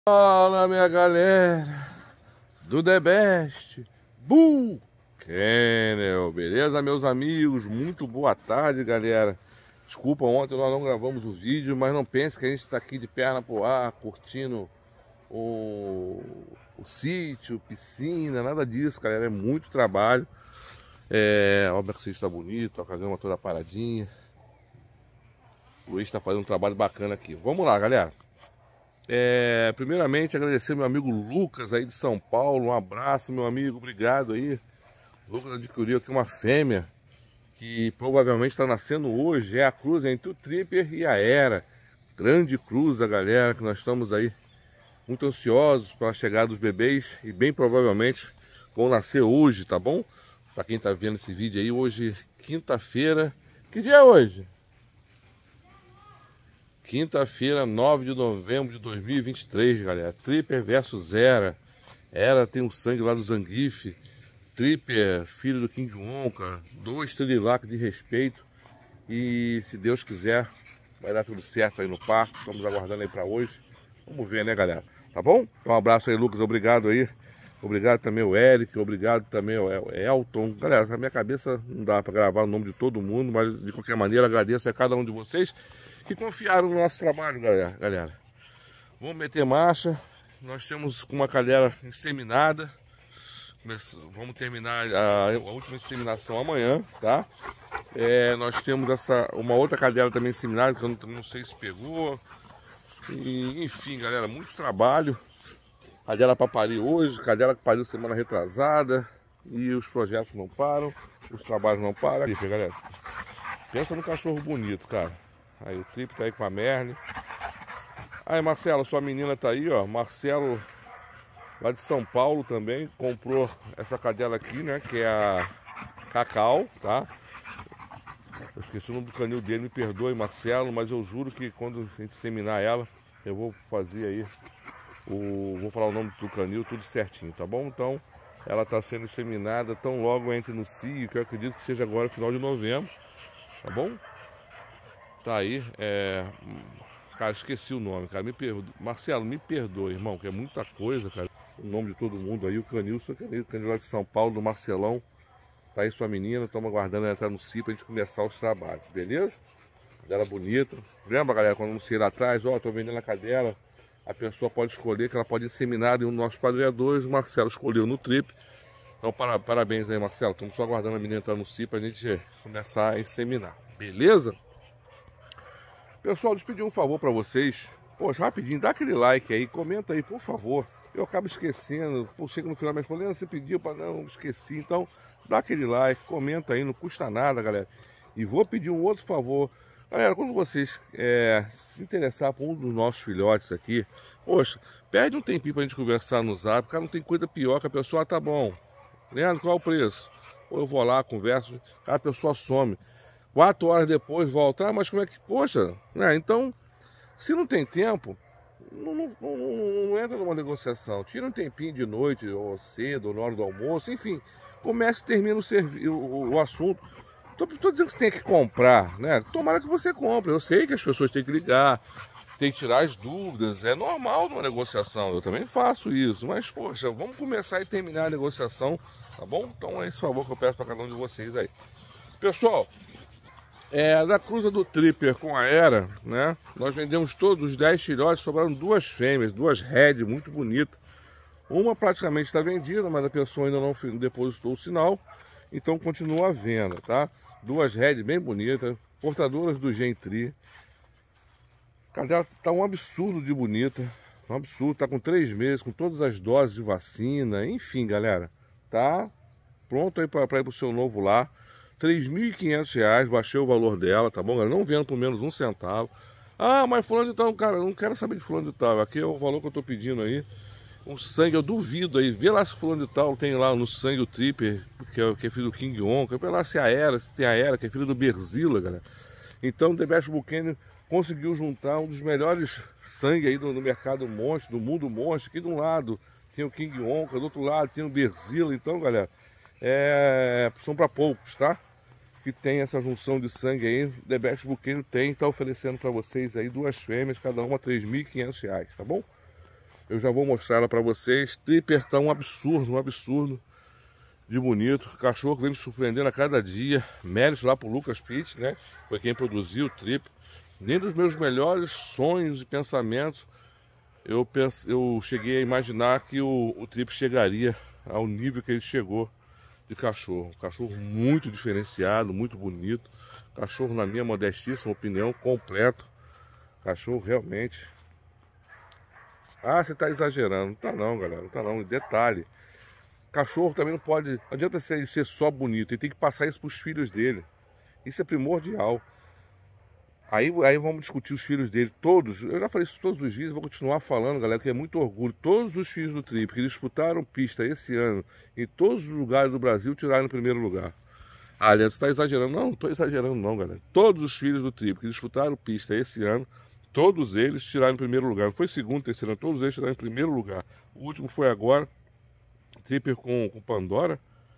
Fala, minha galera do The Best Bull Kennel, beleza, meus amigos? Muito boa tarde, galera. Desculpa, ontem nós não gravamos o vídeo, mas não pense que a gente está aqui de perna pro ar, curtindo o sítio, piscina, nada disso, galera. É muito trabalho. Ó, o sítio está bonito, a grama toda paradinha. O Luiz está fazendo um trabalho bacana aqui. Vamos lá, galera. Primeiramente agradecer meu amigo Lucas aí de São Paulo. Um abraço, meu amigo, obrigado aí. Lucas adquiriu aqui uma fêmea que provavelmente está nascendo hoje. É a cruza entre o Tripper e a Era. Grande cruza, galera, que nós estamos aí muito ansiosos para a chegada dos bebês e bem provavelmente vão nascer hoje, tá bom? Para quem tá vendo esse vídeo aí, hoje quinta-feira. Que dia é hoje? Quinta-feira, 9 de novembro de 2023, galera. Tripper versus Era. Era tem o sangue lá do Zangief. Tripper, filho do King Wonka. 2 Trililacos de respeito. E se Deus quiser, vai dar tudo certo aí no parque. Estamos aguardando aí para hoje. Vamos ver, né, galera? Tá bom? Então, um abraço aí, Lucas. Obrigado aí. Obrigado também ao Eric. Obrigado também ao Elton. Galera, na minha cabeça não dá para gravar o nome de todo mundo, mas de qualquer maneira agradeço a cada um de vocês que confiaram no nosso trabalho, galera. Vamos meter marcha. Nós temos uma cadela inseminada. Vamos terminar a última inseminação amanhã, tá? Nós temos uma outra cadela também inseminada, que eu não sei se pegou. E, enfim, galera, muito trabalho. Cadela para parir hoje, cadela que pariu semana retrasada. E os projetos não param, os trabalhos não param. Aqui, galera. Pensa no cachorro bonito, cara. Aí o Trip tá aí com a Merle. Aí, Marcelo, sua menina tá aí, ó. Marcelo, lá de São Paulo também, comprou essa cadela aqui, né? Que é a Cacau, tá? Eu esqueci o nome do canil dele, me perdoe, Marcelo, mas eu juro que quando a gente inseminar ela, eu vou fazer aí, vou falar o nome do canil, tudo certinho, tá bom? Então, ela tá sendo inseminada tão logo entre no cio, que eu acredito que seja agora, final de novembro, tá bom? Tá aí, cara, esqueci o nome, cara, Marcelo, me perdoe, irmão, que é muita coisa, cara, o nome de todo mundo aí, o canil lá de São Paulo, do Marcelão, tá aí sua menina, estamos aguardando ela entrar no CIP pra gente começar os trabalhos, beleza? Cadela bonita, lembra, galera, quando anunciei lá atrás, ó, tô vendendo a cadela, a pessoa pode escolher, que ela pode inseminar em um dos nossos padrinhadores, o Marcelo escolheu no Trip, então parabéns aí, Marcelo, estamos só aguardando a menina entrar no CIP pra gente começar a inseminar, beleza? Pessoal, deixa eu pedir um favor para vocês. Poxa, rapidinho, dá aquele like aí, comenta aí, por favor. Eu acabo esquecendo, chega no final, mas falando, você pediu para não, esqueci. Então, dá aquele like, comenta aí, não custa nada, galera. E vou pedir um outro favor. Galera, quando vocês se interessar por um dos nossos filhotes aqui, poxa, pede um tempinho pra gente conversar no Zap. Cara, não tem coisa pior que a pessoa, tá bom. Leandro, qual é o preço? Ou eu vou lá, converso, cara, a pessoa some. 4 horas depois volta, mas como é que, poxa, né? Então, se não tem tempo, não entra numa negociação. Tira um tempinho de noite, ou cedo, ou na hora do almoço, enfim, comece e termina o assunto. Tô dizendo que você tem que comprar, né? Tomara que você compre. Eu sei que as pessoas têm que ligar, tem que tirar as dúvidas, é normal numa negociação, eu também faço isso, mas, poxa, vamos começar e terminar a negociação, tá bom? Então é esse favor que eu peço para cada um de vocês aí. Pessoal, da cruza do Tripper com a Era, né? Nós vendemos todos os 10 filhotes, sobraram 2 fêmeas, 2 Red muito bonitas. Uma praticamente está vendida, mas a pessoa ainda não depositou o sinal, então continua a venda, tá? 2 Red bem bonitas, portadoras do Gentry. Cadela tá um absurdo de bonita, um absurdo, tá com 3 meses, com todas as doses de vacina, enfim, galera, tá pronto aí para ir pro seu novo lar. R$3.500, baixei o valor dela, tá bom, galera? Não vendo por menos um centavo. Ah, mas fulano de tal, cara, eu não quero saber de fulano de tal. Aqui é o valor que eu tô pedindo aí. O sangue, eu duvido aí. Vê lá se fulano de tal tem lá no sangue o Tripper, que é filho do King Wonka. Vê lá se tem a Era, que é filho do Berzilla, galera. Então, o The Best Bull Kennel conseguiu juntar um dos melhores sangue aí no mercado monstro, do mundo monstro. Aqui de um lado tem o King Wonka, do outro lado tem o Berzilla. Então, galera, são para poucos, tá? Que tem essa junção de sangue aí, The Best Bull Kennel está oferecendo para vocês aí 2 fêmeas, cada uma R$3.500, tá bom? eu já vou mostrar ela para vocês. Tripper tá um absurdo de bonito. O cachorro vem me surpreendendo a cada dia. Méritos lá pro Lucas Pitt, né? Foi quem produziu o Tripper. Nem dos meus melhores sonhos e pensamentos eu cheguei a imaginar que o Tripper chegaria ao nível que ele chegou de cachorro. Um cachorro muito diferenciado, muito bonito. Cachorro, na minha modestíssima opinião, completo. Cachorro realmente... Ah, você tá exagerando. Não tá não, galera. Não tá não. Detalhe. Cachorro também não pode... Não adianta ser só bonito. Ele tem que passar isso pros filhos dele. Isso é primordial. Aí vamos discutir os filhos dele. Todos. Eu já falei isso todos os dias. Vou continuar falando, galera, que é muito orgulho. Todos os filhos do Tripper que disputaram pista esse ano, em todos os lugares do Brasil, tiraram o primeiro lugar. Ah, aliás, você tá exagerando. Não tô exagerando não, galera. Todos os filhos do Tripper que disputaram pista esse ano, todos eles tiraram em primeiro lugar. Não foi segundo, terceiro, todos eles tiraram em primeiro lugar. O último foi agora, Tripper com Pandora.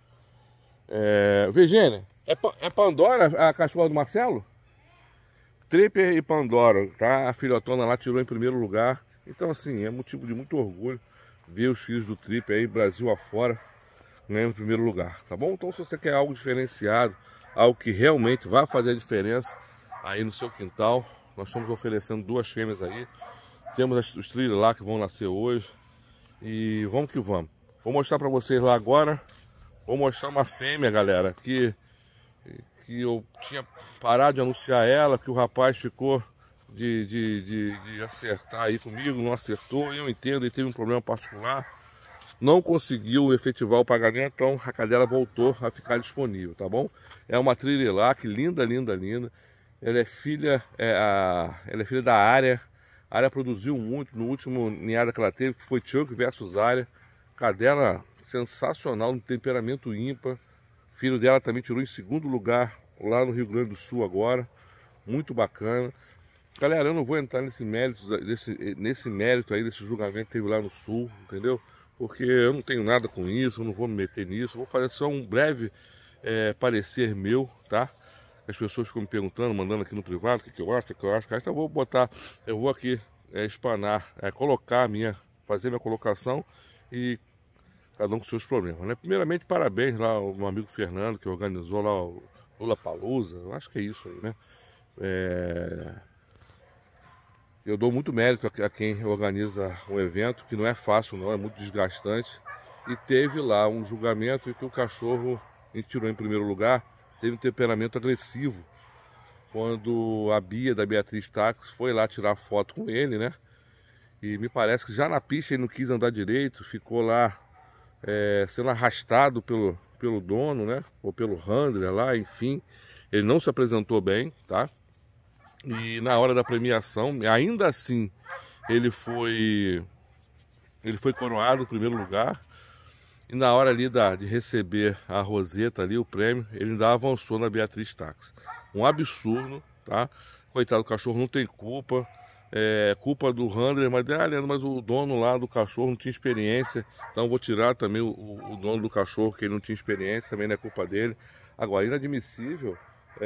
Virgínia, é Pandora a cachorra do Marcelo? Tripper e Pandora, tá? A filhotona lá tirou em primeiro lugar. Então, assim, é motivo de muito orgulho ver os filhos do Tripper aí, Brasil afora, ganhando em primeiro lugar, tá bom? Então, se você quer algo diferenciado, algo que realmente vai fazer a diferença aí no seu quintal, nós estamos oferecendo 2 fêmeas aí. Temos os trilhos lá que vão nascer hoje. E vamos que vamos. Vou mostrar para vocês lá agora. Vou mostrar uma fêmea, galera, que eu tinha parado de anunciar ela, que o rapaz ficou de acertar aí comigo, não acertou. Eu entendo, ele teve um problema particular. Não conseguiu efetivar o pagamento, então a cadela voltou a ficar disponível, tá bom? É uma Trilelac, linda. Ela é filha, ela é filha da Área. A Área produziu muito no último ninhada que ela teve, que foi Chuck versus Área. Cadela sensacional, no temperamento ímpar. O filho dela também tirou em segundo lugar lá no Rio Grande do Sul agora. Muito bacana. Galera, eu não vou entrar nesse mérito aí, desse julgamento que teve lá no Sul, entendeu? Porque eu não tenho nada com isso, eu não vou me meter nisso. Eu vou fazer só um breve parecer meu, tá? As pessoas ficam me perguntando, mandando aqui no privado o que eu acho, Então eu vou aqui explanar, fazer minha colocação e cada um com seus problemas, né? Primeiramente, parabéns lá ao meu amigo Fernando, que organizou lá o Lollapalooza, eu acho que é isso aí, né? Eu dou muito mérito a quem organiza um evento, que não é fácil não, é muito desgastante. E teve lá um julgamento em que o cachorro, a gente tirou em primeiro lugar, teve um temperamento agressivo. Quando a Bia, da Beatriz Táxi, foi lá tirar foto com ele, né? E me parece que já na pista ele não quis andar direito, ficou lá sendo arrastado pelo dono, né? Ou pelo handler lá, enfim. Ele não se apresentou bem, tá? E na hora da premiação, ainda assim, ele foi coroado no primeiro lugar. E na hora ali de receber a roseta ali, o prêmio, ele ainda avançou na Beatriz Táxi. Um absurdo, tá? Coitado do cachorro, não tem culpa. É culpa do handler, mas o dono lá do cachorro não tinha experiência. Então eu vou tirar também o dono do cachorro, que ele não tinha experiência, também não é culpa dele. Agora, inadmissível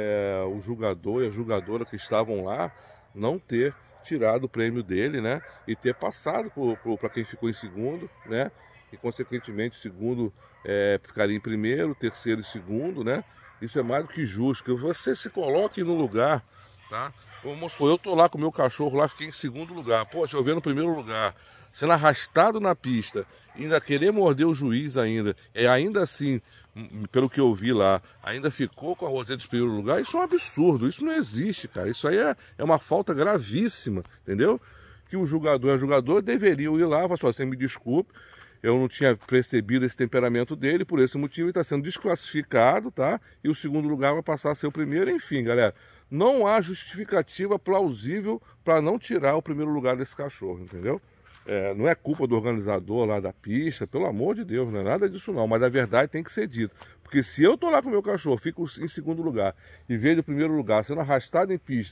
o julgador e a julgadora que estavam lá não ter tirado o prêmio dele, né? E ter passado para quem ficou em segundo, né? E consequentemente o segundo ficaria em primeiro, terceiro e segundo, né? Isso é mais do que justo, que você se coloque no lugar, tá? Vamos supor, eu tô lá com o meu cachorro lá, fiquei em segundo lugar, poxa, eu venho no primeiro lugar, sendo arrastado na pista, ainda querer morder o juiz ainda, ainda assim, pelo que eu vi lá, ainda ficou com a roseta de primeiro lugar. Isso é um absurdo, isso não existe, cara. Isso aí é uma falta gravíssima, entendeu? Que o jogador e a jogadora deveriam ir lá, falar só, você me desculpe, eu não tinha percebido esse temperamento dele, por esse motivo ele está sendo desclassificado, tá? E o segundo lugar vai passar a ser o primeiro, enfim, galera. Não há justificativa plausível para não tirar o primeiro lugar desse cachorro, entendeu? Não é culpa do organizador lá da pista, pelo amor de Deus, não é nada disso não, mas a verdade tem que ser dita. Porque se eu tô lá com o meu cachorro, fico em segundo lugar e vejo o primeiro lugar sendo arrastado em pista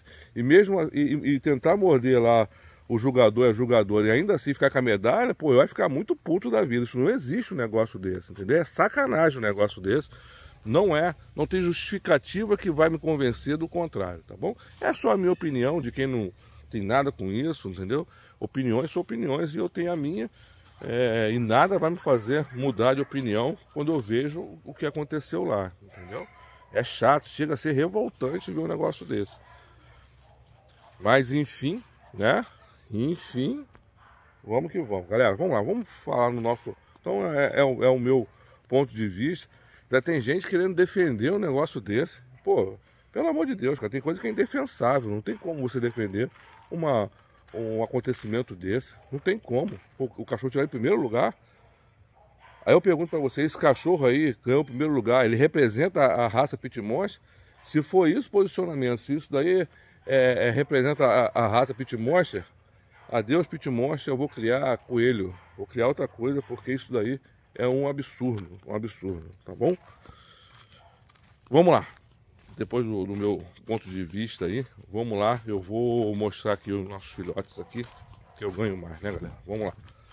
e tentar morder lá o jogador e a jogadora e ainda assim ficar com a medalha, pô, eu vai ficar muito puto da vida. Isso não existe um negócio desse, entendeu? É sacanagem um negócio desse. Não tem justificativa que vai me convencer do contrário, tá bom? É só a minha opinião de quem não tem nada com isso, entendeu? opiniões são opiniões e eu tenho a minha. E nada vai me fazer mudar de opinião quando eu vejo o que aconteceu lá, entendeu? É chato, chega a ser revoltante ver um negócio desse. Mas enfim, né? Enfim, vamos que vamos. Galera, vamos lá, vamos falar no nosso... Então é o meu ponto de vista. Já tem gente querendo defender um negócio desse. Pô, pelo amor de Deus, cara, tem coisa que é indefensável. Não tem como você defender um acontecimento desse. Não tem como. O cachorro tirar em primeiro lugar. Aí eu pergunto pra você, esse cachorro aí ganhou o primeiro lugar, ele representa a raça Pit Monster? Se for isso posicionamento, se isso daí representa a raça Pit Monster, adeus Pit Monster, eu vou criar coelho, vou criar outra coisa, porque isso daí é um absurdo, tá bom? Vamos lá. Depois do meu ponto de vista aí, vamos lá, eu vou mostrar aqui os nossos filhotes aqui, que eu ganho mais, né, galera? Vamos lá.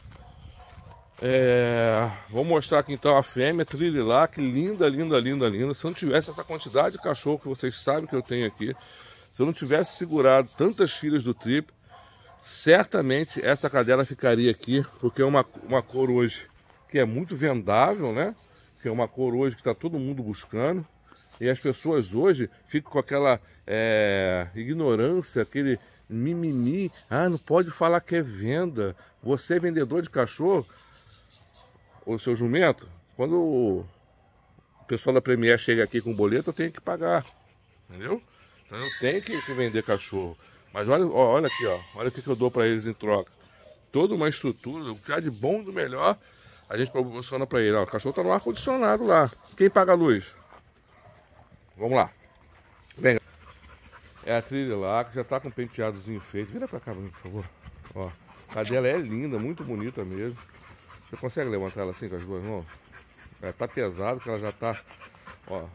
Vou mostrar aqui então a fêmea Trillilac, linda, linda, linda, linda. Se eu não tivesse essa quantidade de cachorro que vocês sabem que eu tenho aqui, se eu não tivesse segurado tantas filhas do Trip, certamente essa cadela ficaria aqui, porque é uma cor hoje que é muito vendável, né? Que é uma cor hoje que está todo mundo buscando. E as pessoas hoje ficam com aquela ignorância, aquele mimimi. Ah, não pode falar que é venda. Você é vendedor de cachorro, o seu jumento, quando o pessoal da Premier chega aqui com boleto, eu tenho que pagar. Entendeu? Então eu tenho que vender cachorro. Mas olha aqui, ó. Olha o que eu dou para eles em troca. Toda uma estrutura, o que há de bom e do melhor, a gente proporciona para ele. Ó, o cachorro tá no ar-condicionado lá. Quem paga a luz? Vamos lá. Vem. É a Trillilac, já tá com o penteadozinho feito. Vira pra cá, por favor. Ó, a cadela é linda, muito bonita mesmo. Você consegue levantar ela assim com as duas mãos? Tá pesado, que ela já tá... Ó.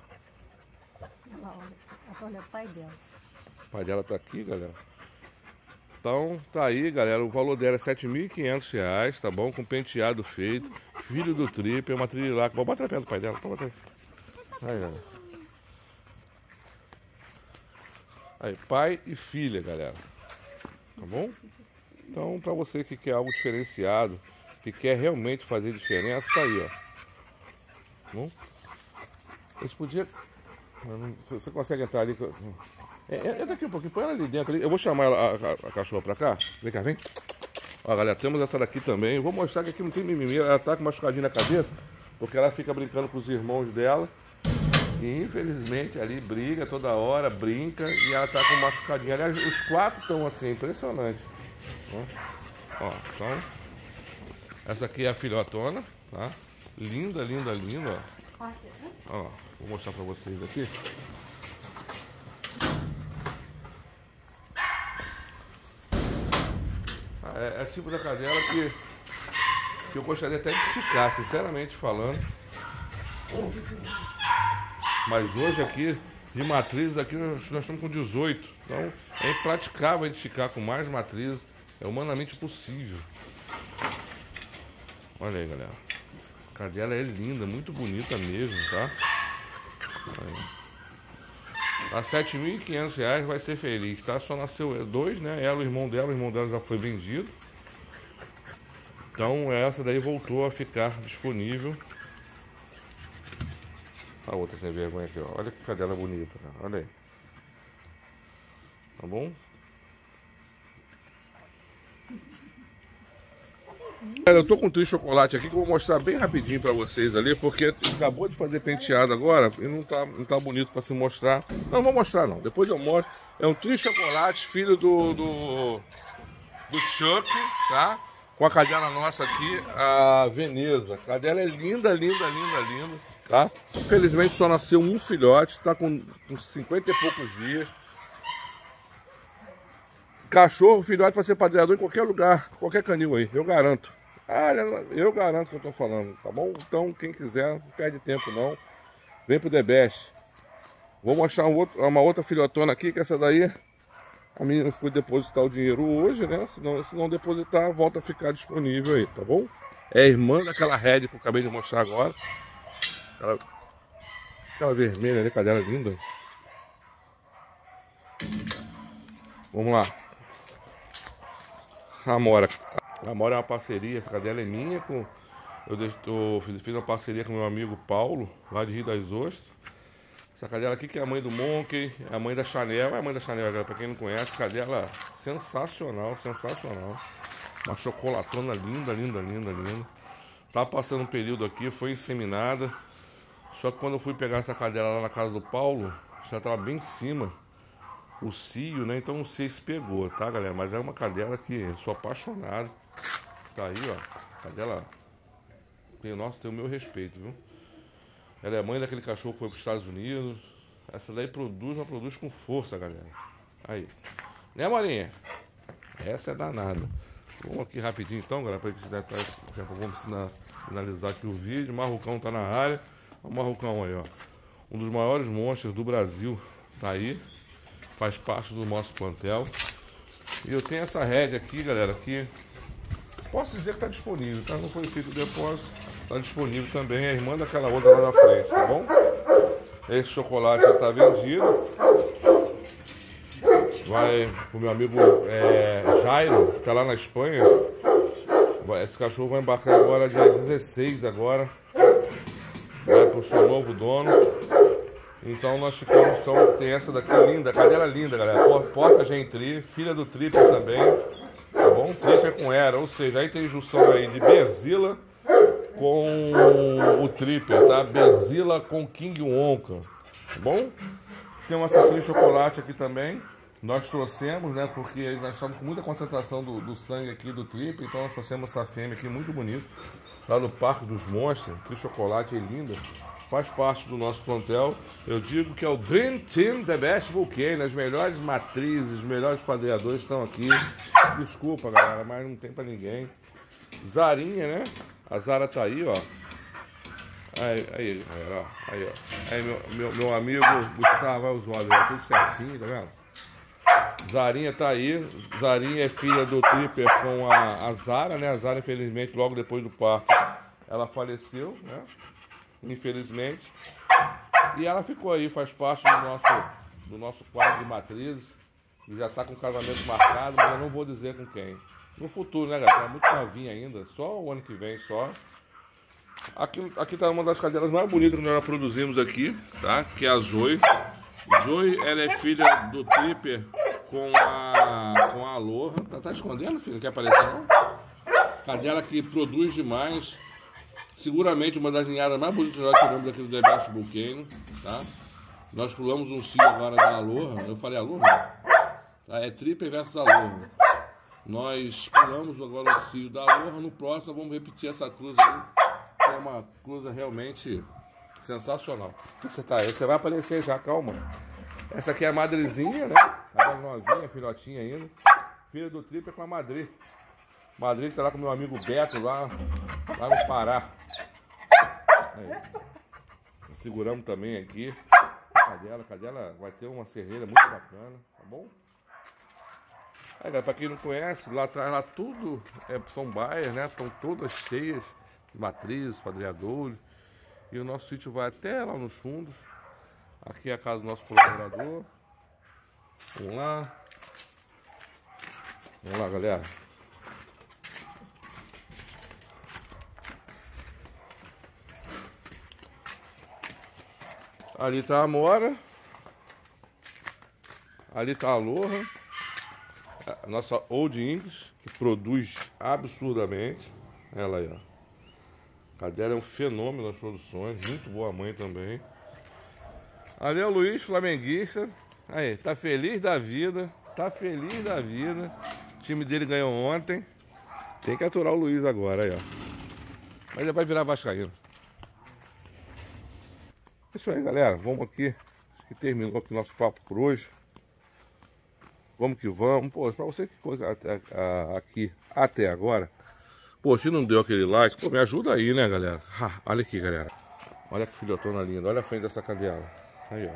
Olha o pai dela. O pai dela tá aqui, galera. Então, tá aí, galera. O valor dela é R$7.500, tá bom? Com penteado feito. Filho do Trip, é uma Trillilac. Vou bater perto do pai dela. Aí, galera. Aí, pai e filha, galera. Tá bom? Então, pra você que quer algo diferenciado, que quer realmente fazer diferença, tá aí, ó. Tá bom? A gente podia... Você consegue entrar ali? Entra aqui um pouquinho, põe ela ali dentro. Eu vou chamar a cachorra pra cá. Vem cá, vem. Ó, galera, temos essa daqui também. Eu vou mostrar que aqui não tem mimimi. Ela tá com machucadinho na cabeça, porque ela fica brincando com os irmãos dela. E infelizmente ali briga toda hora, brinca, e ela tá com machucadinho. Aliás, os quatro estão assim, impressionante. Ó, então, essa aqui é a filhotona, tá? Linda, linda, linda, ó. Ó, vou mostrar pra vocês aqui. É tipo da cadela que eu gostaria até de ficar, sinceramente falando. Mas hoje aqui, de matrizes, aqui nós estamos com 18. Então é impraticável a gente ficar com mais matrizes. É humanamente possível. Olha aí, galera. A cadela é linda, muito bonita mesmo, tá? Tá R$7.500, vai ser feliz, tá? Só nasceu dois, né? Ela, o irmão dela já foi vendido. Então essa daí voltou a ficar disponível. A outra sem vergonha aqui, ó. Olha que cadela bonita, cara. Olha aí. Tá bom? Eu tô com um triste chocolate aqui que eu vou mostrar bem rapidinho pra vocês ali, porque acabou de fazer penteado agora e não tá bonito pra se mostrar. Não vou mostrar não, depois eu mostro. É um triste chocolate, filho do Chuck, tá? Com a cadela nossa aqui, a Veneza. A cadela é linda, linda, linda, linda, tá? Infelizmente só nasceu um filhote, tá com 50 e poucos dias. Cachorro, filhote para ser padreador em qualquer lugar, qualquer canil aí, eu garanto. Eu garanto que eu tô falando, tá bom? Então, quem quiser, não perde tempo não. Vem pro The Best. Vou mostrar uma outra filhotona aqui, que essa daí, a menina ficou depositar o dinheiro hoje, né? Se não depositar, volta a ficar disponível aí, tá bom? É a irmã daquela Red que eu acabei de mostrar agora. Aquela vermelha ali, cadela linda. Vamos lá. Amora. Amora é uma parceria, essa cadela é minha. Eu fiz uma parceria com meu amigo Paulo, lá de Rio das Ostras. Essa cadela aqui que é a mãe do Monkey, é a mãe da Chanel. É a mãe da Chanel, galera, pra quem não conhece. Cadela sensacional, sensacional. Uma chocolatona linda, linda, linda, linda. Tá passando um período aqui, foi inseminada. Só que quando eu fui pegar essa cadela lá na casa do Paulo, já tava bem em cima o cio, né? Então não sei se pegou, tá, galera? Mas é uma cadela que sou apaixonado. Tá aí, ó. Cadela tem o meu respeito, viu? Ela é mãe daquele cachorro que foi para os Estados Unidos. Essa daí produz, mas produz com força, galera. Aí. Né, Morinha? Essa é danada. Vamos aqui rapidinho então, galera, para que vamos finalizar aqui o vídeo. O Marrucão tá na área. Olha o Marrucão aí, ó. Um dos maiores monstros do Brasil. Tá aí. Faz parte do nosso plantel. E eu tenho essa rédea aqui, galera, que posso dizer que tá disponível, tá? Não foi feito o depósito. Tá disponível também, a irmã daquela outra lá na frente, tá bom? Esse chocolate já tá vendido. Vai pro meu amigo Jairo, que tá lá na Espanha. Esse cachorro vai embarcar agora dia 16 agora. Vai pro seu novo dono. Então nós ficamos, tem essa daqui linda, cadela linda, galera. Porta Gentry, filha do Tripper também. Tá bom? Tripper com Era, ou seja, aí tem junção aí de Berzilla com o Tripper, tá? Berzilla com King Wonka, tá bom? Tem uma Satri chocolate aqui também. Nós trouxemos, né? Porque nós estamos com muita concentração do sangue aqui do Tripper, então nós trouxemos essa fêmea aqui muito bonita, lá no Parque dos Monstros. Tri chocolate é linda, faz parte do nosso plantel. Eu digo que é o Dream Team The Best Volcano. As melhores matrizes, os melhores padreadores estão aqui. Desculpa, galera, mas não tem pra ninguém. Zarinha, né? A Zara tá aí, ó. Aí, ó. Aí, meu amigo Gustavo vai os olhos, ó, tudo certinho, tá vendo? Zarinha tá aí. Zarinha é filha do Tripper com a Zara, né? A Zara, infelizmente, logo depois do parto, ela faleceu, né? Infelizmente. E ela ficou aí, faz parte do nosso quadro de matrizes. E já tá com o casamento marcado, mas eu não vou dizer com quem. No futuro, né, galera? É muito novinha ainda, só o ano que vem, só. Aqui tá uma das cadelas mais bonitas que nós produzimos aqui, tá? Que é a Zoe. Zoe, ela é filha do Tripper com a Aloha. Tá escondendo, filho? Não quer aparecer, não? Cadela que produz demais. Seguramente uma das ninhadas mais bonitas que nós tivemos aqui do The Best Volcano, tá? Nós pulamos um cio agora da Aloha. Eu falei Aloha? Tá? É Tripper versus Aloha. Nós pulamos agora o cio da Aloha. No próximo vamos repetir essa cruza aí, que é uma cruza realmente sensacional. Você vai aparecer já, calma. Essa aqui é a madrezinha, né? A novinha, filhotinha ainda. Filha do Tripper com a Madre. Madre que tá lá com meu amigo Beto, lá no Pará. Aí. Seguramos também aqui a cadela vai ter uma serreira muito bacana, tá bom? Aí, galera, pra quem não conhece, lá atrás, lá tudo são baias, né? Estão todas cheias de matrizes, padreadores. E o nosso sítio vai até lá nos fundos. Aqui é a casa do nosso colaborador. Vamos lá. Vamos lá, galera. Ali tá a Amora. Ali tá a Aloha. A nossa Old English, que produz absurdamente. Ela aí, ó. A cadela é um fenômeno nas produções. Muito boa mãe também. Ali é o Luiz, flamenguista. Aí, tá feliz da vida. Tá feliz da vida. O time dele ganhou ontem. Tem que aturar o Luiz agora, aí, ó. Mas ele vai virar vascaíno. É isso aí, galera. Vamos aqui. Acho que terminou aqui o nosso papo por hoje. Vamos que vamos. Pô, pra você que ficou aqui até agora, pô, se não deu aquele like, pô, me ajuda aí, né, galera? Olha aqui, galera. Olha que filhotona linda. Olha a frente dessa cadela. Aí, ó.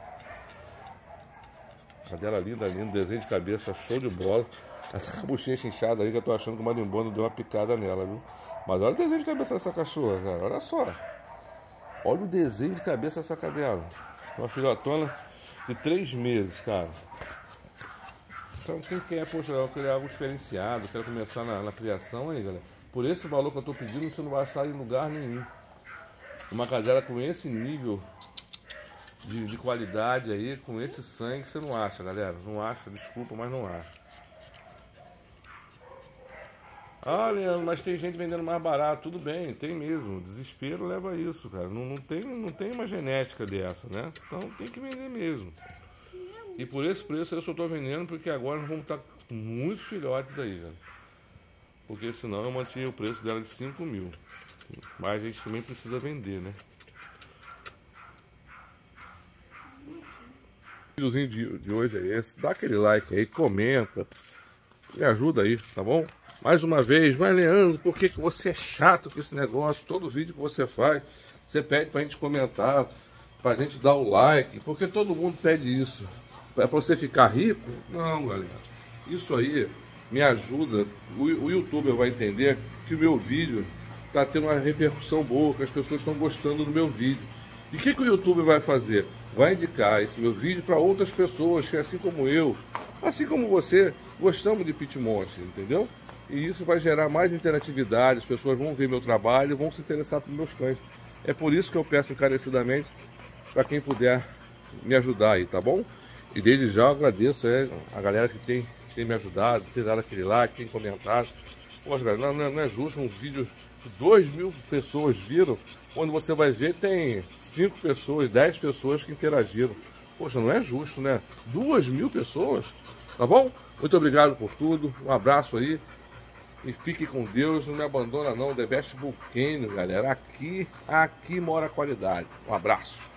Cadela linda, linda. Desenho de cabeça, show de bola. Ela tá com a buchinha inchada aí, que eu tô achando que o marimbondo deu uma picada nela, viu? Mas olha o desenho de cabeça dessa cachorra, cara. Olha só. Olha o desenho de cabeça dessa cadela. Uma filhotona de 3 meses, cara. Então quem quer, poxa, eu quero algo diferenciado, quero começar na criação aí, galera. Por esse valor que eu tô pedindo, você não vai achar em lugar nenhum. Uma galera com esse nível de qualidade aí, com esse sangue, você não acha, galera. Não acha, desculpa, mas não acha. Ah, Leandro, mas tem gente vendendo mais barato. Tudo bem, tem mesmo. Desespero leva a isso, cara. Não tem uma genética dessa, né? Então tem que vender mesmo. E por esse preço eu só estou vendendo porque agora nós vamos estar com muitos filhotes aí, velho. Porque senão eu mantinha o preço dela de 5 mil. Mas a gente também precisa vender, né? O videozinho de hoje é esse. Dá aquele like aí, comenta. Me ajuda aí, tá bom? Mais uma vez, mas Leandro, por que você é chato com esse negócio? Todo vídeo que você faz, você pede pra gente comentar, pra gente dar o like, porque todo mundo pede isso. É pra você ficar rico? Não, galera. Isso aí me ajuda. O YouTuber vai entender que o meu vídeo tá tendo uma repercussão boa, que as pessoas estão gostando do meu vídeo. E o que o YouTuber vai fazer? Vai indicar esse meu vídeo para outras pessoas que, assim como eu, assim como você, gostamos de Pit Monster, entendeu? E isso vai gerar mais interatividade, as pessoas vão ver meu trabalho e vão se interessar pelos meus cães. É por isso que eu peço encarecidamente para quem puder me ajudar aí, tá bom? E desde já eu agradeço a galera que tem me ajudado, tem dado aquele like, tem comentado. Poxa, galera, não é justo um vídeo que 2.000 pessoas viram, quando você vai ver tem 5 pessoas, 10 pessoas que interagiram. Poxa, não é justo, né? 2.000 pessoas, tá bom? Muito obrigado por tudo, um abraço aí. E fique com Deus, não me abandona não, The Best Volcano, galera. Aqui mora a qualidade. Um abraço.